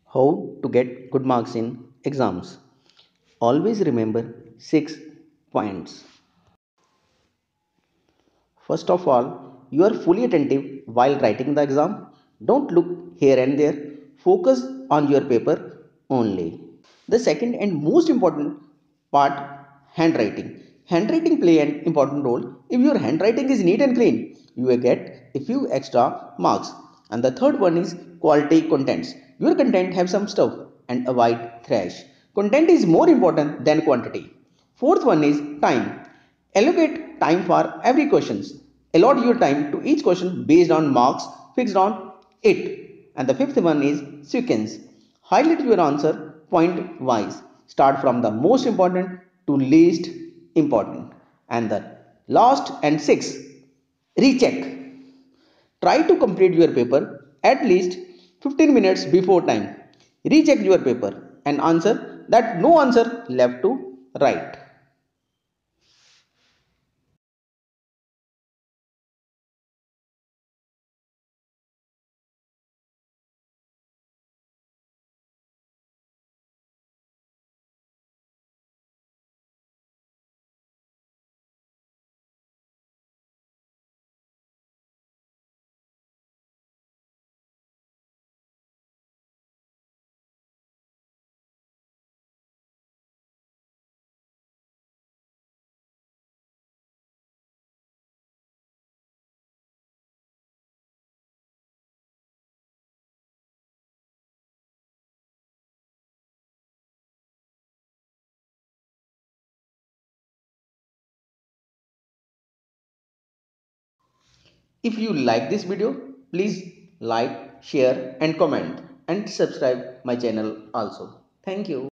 How to get good marks in exams. Always remember 6 points. First of all, you are fully attentive while writing the exam. Don't look here and there. Focus on your paper only. The second and most important part, handwriting. Handwriting play an important role. If your handwriting is neat and clean, you will get a few extra marks. And the third one is quality contents. Your content have some stuff and avoid trash. Content is more important than quantity. Fourth one is time. Allocate time for every questions. Allot your time to each question based on marks fixed on it. And the fifth one is sequence. Highlight your answer point wise. Start from the most important to least important. And the last and sixth, recheck. Try to complete your paper at least 15 minutes before time. Recheck your paper and answer that no answer left to write. If you like this video, please like, share and comment and subscribe my channel also. Thank you.